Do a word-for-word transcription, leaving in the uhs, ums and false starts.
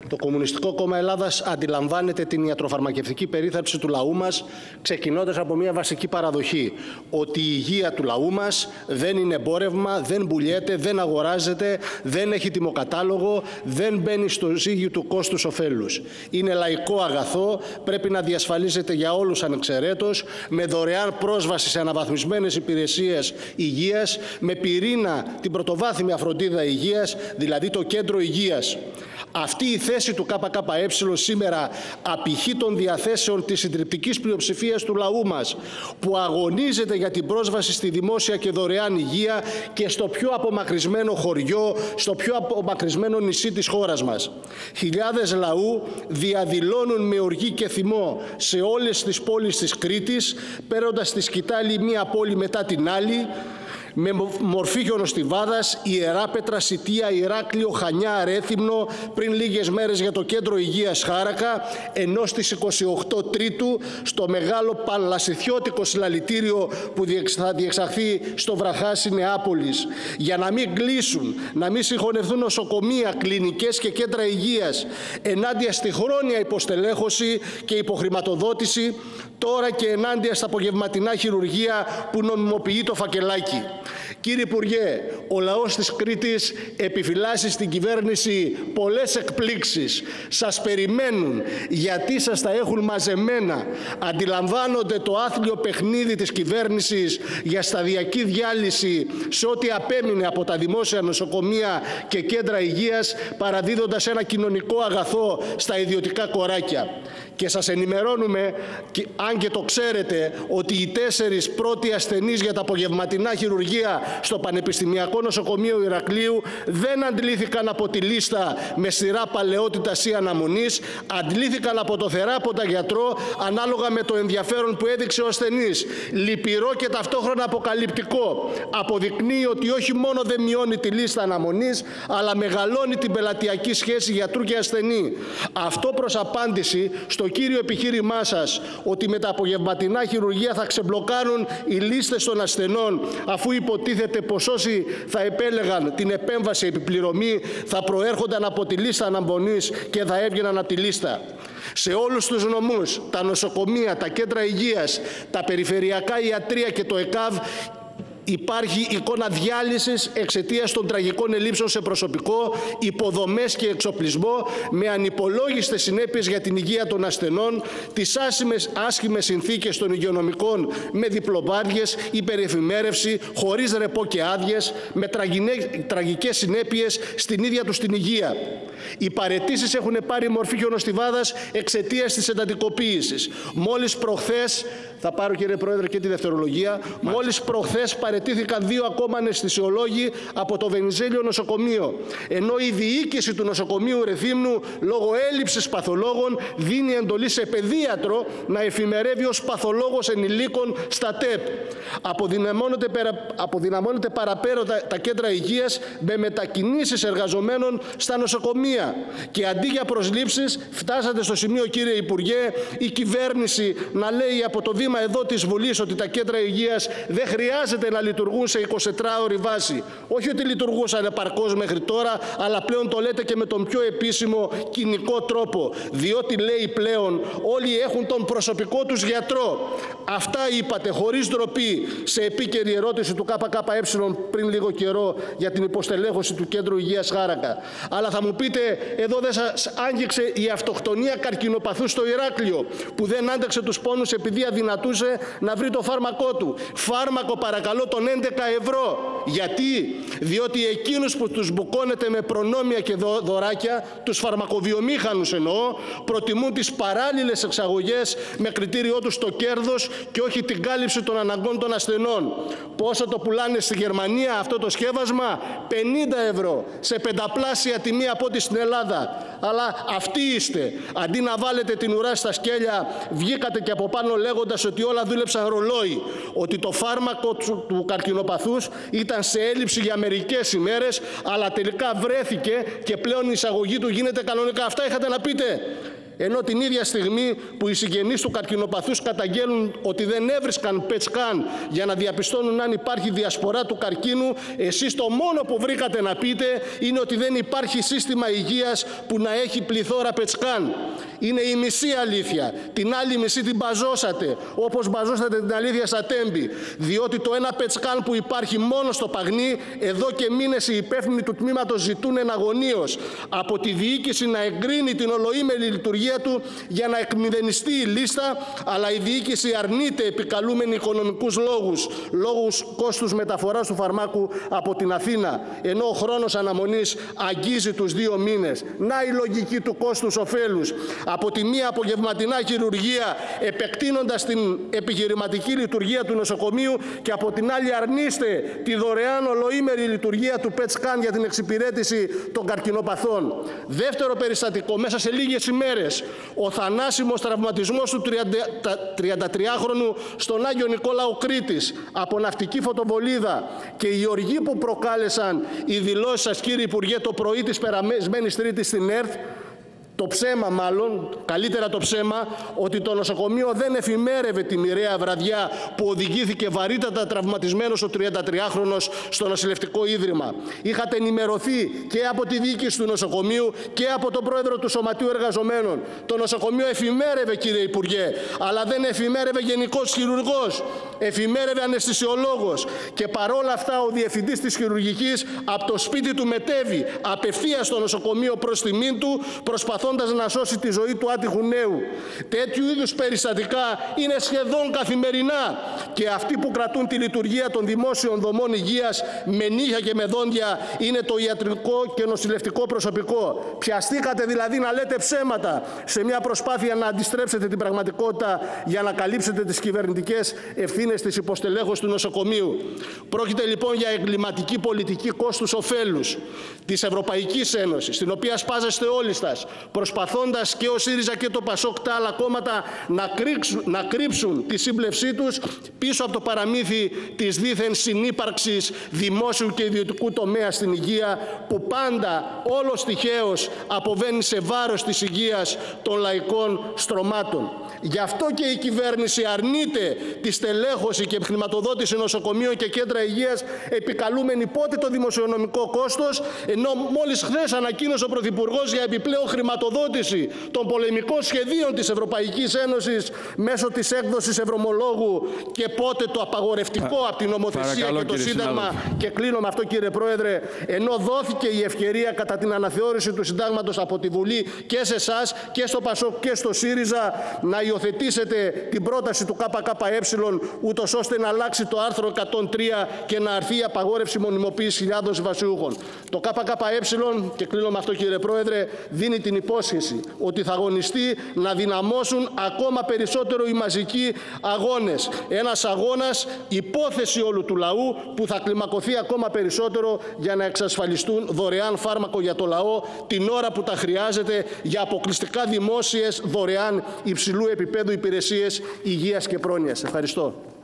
Το Κομμουνιστικό Κόμμα Ελλάδας αντιλαμβάνεται την ιατροφαρμακευτική περίθαλψη του λαού μας, ξεκινώντας από μια βασική παραδοχή, ότι η υγεία του λαού μας δεν είναι εμπόρευμα, δεν πουλιέται, δεν αγοράζεται, δεν έχει τιμοκατάλογο, δεν μπαίνει στο ζύγι του κόστους ωφέλους. Είναι λαϊκό αγαθό, πρέπει να διασφαλίζεται για όλους ανεξαιρέτως, με δωρεάν πρόσβαση σε αναβαθμισμένες υπηρεσίες υγείας, με πυρήνα την πρωτοβάθμια φροντίδα υγείας, δηλαδή το κέντρο υγείας. Αυτή η θέση του ΚΚΕ σήμερα απηχεί των διαθέσεων της συντριπτικής πλειοψηφίας του λαού μας, που αγωνίζεται για την πρόσβαση στη δημόσια και δωρεάν υγεία και στο πιο απομακρυσμένο χωριό, στο πιο απομακρυσμένο νησί της χώρας μας. Χιλιάδες λαού διαδηλώνουν με οργή και θυμό σε όλες τις πόλεις της Κρήτης, παίρνοντας στη σκητάλη μία πόλη μετά την άλλη, με μορφή χιονοστιβάδας, Ιεράπετρα, Σιτία, Ηράκλειο, Χανιά, Ρέθυμνο, πριν λίγες μέρες για το κέντρο υγείας Χάρακα, ενώ στις είκοσι οκτώ Τρίτου στο μεγάλο πανλασιθιώτικο συλλαλητήριο που θα διεξαχθεί στο Βραχάσι Νεάπολης, για να μην κλείσουν, να μην συγχωνευτούν νοσοκομεία, κλινικές και κέντρα υγείας, ενάντια στη χρόνια υποστελέχωση και υποχρηματοδότηση, τώρα και ενάντια στα απογευματινά χειρουργεία που νομιμοποιεί το φακελάκι. Κύριε Υπουργέ, ο λαός της Κρήτης επιφυλάσσει στην κυβέρνηση πολλές εκπλήξεις. Σας περιμένουν γιατί σας τα έχουν μαζεμένα. Αντιλαμβάνονται το άθλιο παιχνίδι της κυβέρνησης για σταδιακή διάλυση σε ό,τι απέμεινε από τα δημόσια νοσοκομεία και κέντρα υγείας, παραδίδοντας ένα κοινωνικό αγαθό στα ιδιωτικά κοράκια. Και σας ενημερώνουμε, αν και το ξέρετε, ότι οι τέσσερις πρώτοι ασθενείς για τα απογευματινά χειρουργεία στο Πανεπιστημιακό Νοσοκομείο Ηρακλείου δεν αντλήθηκαν από τη λίστα με σειρά παλαιότητας ή αναμονής, αντλήθηκαν από το θεράποντα γιατρό ανάλογα με το ενδιαφέρον που έδειξε ο ασθενής. Λυπηρό και ταυτόχρονα αποκαλυπτικό. Αποδεικνύει ότι όχι μόνο δεν μειώνει τη λίστα αναμονής, αλλά μεγαλώνει την πελατειακή σχέση γιατρού και ασθενή. Αυτό προς απάντηση στο κύριο επιχείρημά σας, ότι με τα απογευματινά χειρουργεία θα ξεμπλοκάρουν οι λίστες των ασθενών, αφού υποτίθεται πως όσοι θα επέλεγαν την επέμβαση επιπληρωμή θα προέρχονταν από τη λίστα αναμονής και θα έβγαιναν από τη λίστα. Σε όλους τους νομούς, τα νοσοκομεία, τα κέντρα υγείας, τα περιφερειακά ιατρεία και το ΕΚΑΒ υπάρχει εικόνα διάλυσης εξαιτίας των τραγικών ελλείψεων σε προσωπικό, υποδομές και εξοπλισμό, με ανυπολόγιστες συνέπειες για την υγεία των ασθενών, τις άσχημες, άσχημες συνθήκες των υγειονομικών με διπλοβάδιες, υπερεφημέρευση, χωρίς ρεπό και άδειες, με τραγικές συνέπειες στην ίδια τους την υγεία. Οι παραιτήσεις έχουν πάρει μορφή χιονοστιβάδας εξαιτίας της εντατικοποίησης. Μόλις προχθές, θα πάρω κύριε Πρόεδρε και τη δευτερολογία, Μάλιστα. μόλις προχθές παραιτήθηκαν δύο ακόμα αναισθησιολόγοι από το Βενιζέλιο νοσοκομείο, ενώ η διοίκηση του νοσοκομείου Ρεθύμνου λόγω έλλειψης παθολόγων δίνει εντολή σε παιδίατρο να εφημερεύει ως παθολόγος ενηλίκων στα ΤΕΠ. Αποδυναμώνεται, περα, αποδυναμώνεται παραπέρα τα, τα κέντρα υγείας με μετακινήσεις εργαζομένων στα νοσοκομεία. Και αντί για προσλήψεις, φτάσατε στο σημείο, κύριε Υπουργέ, η κυβέρνηση να λέει από το βήμα εδώ της Βουλής ότι τα κέντρα υγείας δεν χρειάζεται να λειτουργούν σε εικοσιτετράωρη βάση. Όχι ότι λειτουργούσαν επαρκώς μέχρι τώρα, αλλά πλέον το λέτε και με τον πιο επίσημο κοινικό τρόπο. Διότι λέει πλέον όλοι έχουν τον προσωπικό τους γιατρό. Αυτά είπατε χωρίς ντροπή σε επίκαιρη ερώτηση του ΚΚΕ πριν λίγο καιρό για την υποστελέχωση του Κέντρου Υγείας Χάρακα. Αλλά θα μου πείτε, εδώ δεν σας άγγιξε η αυτοκτονία καρκινοπαθού στο Ηράκλειο, που δεν άντεξε τους πόνους επειδή αδυνατούσε να βρει το φάρμακό του. Φάρμακο παρακαλώ των έντεκα ευρώ. Γιατί? Διότι εκείνους που τους μπουκώνεται με προνόμια και δωράκια, τους φαρμακοβιομήχανους εννοώ, προτιμούν τις παράλληλες εξαγωγές με κριτήριό τους το κέρδος και όχι την κάλυψη των αναγκών των ασθενών. Πόσο το πουλάνε στη Γερμανία αυτό το σκεύασμα? πενήντα ευρώ, σε πενταπλάσια τιμή από ό,τι στην Ελλάδα. Αλλά αυτοί είστε. Αντί να βάλετε την ουρά στα σκέλια, βγήκατε και από πάνω λέγοντας ότι όλα δούλεψαν ρολόι. Ότι το φάρμακο του, του καρκινοπαθούς ήταν σε έλλειψη για μερικές ημέρες, αλλά τελικά βρέθηκε και πλέον η εισαγωγή του γίνεται κανονικά. Αυτά είχατε να πείτε. Ενώ την ίδια στιγμή που οι συγγενείς του καρκινοπαθούς καταγγέλνουν ότι δεν έβρισκαν πετ σκαν για να διαπιστώνουν αν υπάρχει διασπορά του καρκίνου, εσείς το μόνο που βρήκατε να πείτε είναι ότι δεν υπάρχει σύστημα υγείας που να έχει πληθώρα πετ σκαν. Είναι η μισή αλήθεια. Την άλλη μισή την μπαζώσατε, όπως μπαζώσατε την αλήθεια στα Τέμπη. Διότι το ένα πετ σκαν που υπάρχει μόνο στο Παγνί, εδώ και μήνες οι υπεύθυνοι του τμήματος ζητούν εναγωνίως από τη διοίκηση να εγκρίνει την ολοήμερη λειτουργία του για να εκμηδενιστεί η λίστα, αλλά η διοίκηση αρνείται επικαλούμενοι οικονομικούς λόγους, λόγους κόστους μεταφοράς του φαρμάκου από την Αθήνα, ενώ ο χρόνος αναμονής αγγίζει τους δύο μήνες. Να η λογική του κόστους ωφέλους. Από τη μία απογευματινά χειρουργία επεκτείνοντας την επιχειρηματική λειτουργία του νοσοκομείου και από την άλλη αρνείστε τη δωρεάν ολοήμερη λειτουργία του πετ σκαν για την εξυπηρέτηση των καρκινοπαθών. Δεύτερο περιστατικό, μέσα σε λίγες ημέρες, ο θανάσιμος τραυματισμός του τριαντατριάχρονου στον Άγιο Νικόλαο Κρήτης από ναυτική φωτοβολίδα και η οργή που προκάλεσαν οι δηλώσεις σας, κύριε Υπουργέ, το πρωί της περασμένης Τρίτης στην ΕΡΘ. Το ψέμα μάλλον, καλύτερα το ψέμα, ότι το νοσοκομείο δεν εφημέρευε τη μοιραία βραδιά που οδηγήθηκε βαρύτατα τραυματισμένος ο τριαντατριάχρονος στο νοσηλευτικό ίδρυμα. Είχατε ενημερωθεί και από τη διοίκηση του νοσοκομείου και από τον πρόεδρο του Σωματείου Εργαζομένων. Το νοσοκομείο εφημέρευε, κύριε Υπουργέ, αλλά δεν εφημέρευε γενικός χειρουργός, εφημέρευε αναισθησιολόγος. Και παρόλα αυτά ο διευθυντής της χειρουργικής από το σπίτι του μετέβη απευθείας στο νοσοκομείο προς τιμήν του, προσπαθώντας να σώσει τη ζωή του άτυχου νέου. Τέτοιου είδους περιστατικά είναι σχεδόν καθημερινά και αυτοί που κρατούν τη λειτουργία των δημόσιων δομών υγείας με νύχια και με δόντια είναι το ιατρικό και νοσηλευτικό προσωπικό. Πιαστήκατε δηλαδή να λέτε ψέματα σε μια προσπάθεια να αντιστρέψετε την πραγματικότητα για να καλύψετε τις κυβερνητικές ευθύνες της υποστελέχωσης του νοσοκομείου. Πρόκειται λοιπόν για εγκληματική πολιτική κόστους-οφέλους της Ευρωπαϊκής Ένωσης, στην οποία σπάζεστε όλοι σας, προσπαθώντας και ο ΣΥΡΙΖΑ και το ΠΑΣΟΚ, τα άλλα κόμματα, να κρύψουν, να κρύψουν τη σύμπλευσή τους πίσω από το παραμύθι της δίθεν συνύπαρξης δημόσιου και ιδιωτικού τομέα στην υγεία, που πάντα όλος τυχαίως αποβαίνει σε βάρος της υγείας των λαϊκών στρωμάτων. Γι' αυτό και η κυβέρνηση αρνείται τη στελέχωση και χρηματοδότηση νοσοκομείων και κέντρα υγείας, επικαλούμενη πότε το δημοσιονομικό κόστος, ενώ μόλις χθες ανακοίνωσε ο Πρωθυπουργός για επιπλέον χρηματοδότηση των πολεμικών σχεδίων της Ευρωπαϊκής Ένωσης μέσω της έκδοσης ευρωμολόγου, και πότε το απαγορευτικό από την νομοθεσία Παρακαλώ, και το Σύνταγμα. Συνάδελφε. Και κλείνω με αυτό, κύριε Πρόεδρε, ενώ δόθηκε η ευκαιρία κατά την αναθεώρηση του Συντάγματος από τη Βουλή και σε εσάς και στο ΠΑΣΟΚ και στο ΣΥΡΙΖΑ να υιοθετήσετε την πρόταση του ΚΚΕ, ούτως ώστε να αλλάξει το άρθρο εκατόν τρία και να αρθεί η απαγόρευση μονιμοποίησης χιλιάδων συμβασιούχων. Το ΚΚΕ, και κλείνω με αυτό, κύριε Πρόεδρε, δίνει την υπόσχεση ότι θα αγωνιστεί να δυναμώσουν ακόμα περισσότερο οι μαζικοί αγώνες. Ένας αγώνας υπόθεση όλου του λαού που θα κλιμακωθεί ακόμα περισσότερο για να εξασφαλιστούν δωρεάν φάρμακο για το λαό την ώρα που τα χρειάζεται για αποκλειστικά δημόσιες, δωρεάν, υψηλού επίπεδου υπηρεσίες υγείας και πρόνοιας. Ευχαριστώ.